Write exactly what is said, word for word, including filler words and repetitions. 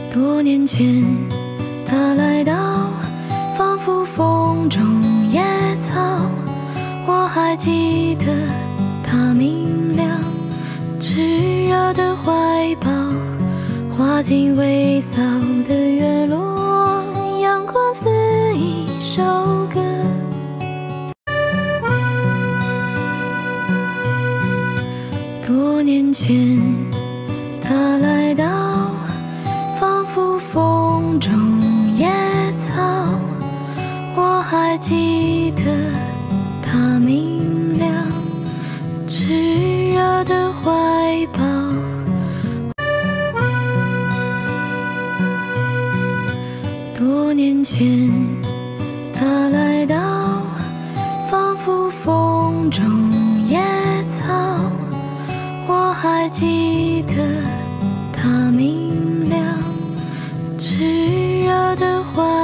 多年前，他来到，仿佛风中野草。我还记得他明亮炽热的怀抱，滑进微骚的月落，阳光似一首歌。多年前，他来到，仿佛风中野草。我还记得他明亮炽热的怀抱。多年前，他来到，仿佛风中野草。我还记得他明亮炽热的怀抱。